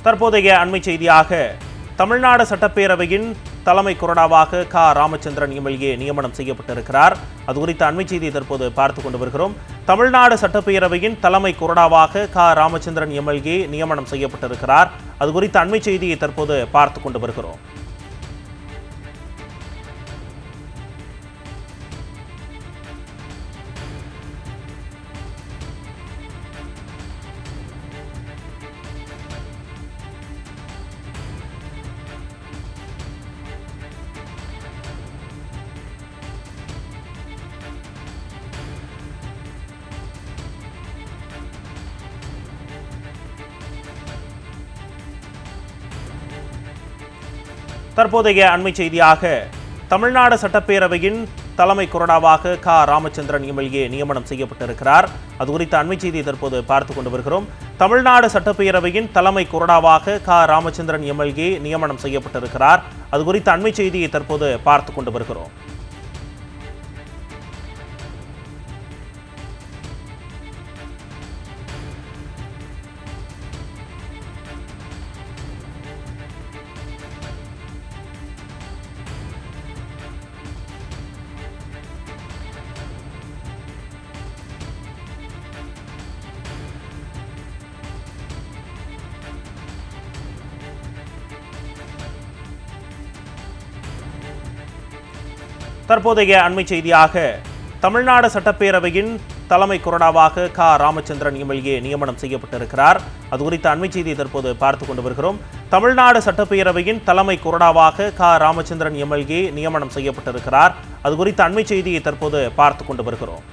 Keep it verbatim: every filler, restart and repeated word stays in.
தற்போதைய அண்மை செய்தியாக தமிழ்நாடு சட்டப்பேரவையின் தலைமை கொறடாவாக க ராமச்சந்திரன் எம்எல்ஏ நியமனம் செய்யப்பட்டிருக்கிறார். அது குறித்த அண்மை செய்தியை தற்போது பார்த்துக் கொண்டு வருகிறோம். தமிழ்நாடு சட்டப்பேரவையின் தலைமை கொறடாவாக க ராமச்சந்திரன் எம்எல்ஏ நியமனம் செய்யப்பட்டிருக்கிறார். அது குறித்த அண்மை செய்தியை தற்போது பார்த்துக் கொண்டு வருகிறோம். தற்போதைய அண்மை செய்தியாக தமிழ்நாடு சட்டப்பேரவையின் தலைமை கொறடாவாக க ராமச்சந்திரன் எம்எல்ஏ நியமனம் செய்யப்பட்டிருக்கிறார். அது குறித்த அண்மை செய்தியை தற்போது பார்த்துக் கொண்டு வருகிறோம். தமிழ்நாடு சட்டப்பேரவையின் தலைமை கொறடாவாக க ராமச்சந்திரன் எம்எல்ஏ நியமனம் செய்யப்பட்டிருக்கிறார். அது குறித்த அண்மை செய்தியை தற்போது பார்த்துக் கொண்டு வருகிறோம். தற்போதைய அண்மை செய்தியாக தமிழ்நாடு சட்டப்பேரவையின் தலைமை கொறடாவாக க ராமச்சந்திரன் எம்எல்ஏ நியமனம் செய்யப்பட்டிருக்கிறார். அது குறித்த அண்மை செய்தியை தற்போது பார்த்துக் கொண்டு வருகிறோம். தமிழ்நாடு சட்டப்பேரவையின் தலைமை கொறடாவாக க ராமச்சந்திரன் எம்எல்ஏ நியமனம் செய்யப்பட்டிருக்கிறார். அது குறித்த அண்மை செய்தியை தற்போது பார்த்துக் கொண்டு வருகிறோம்.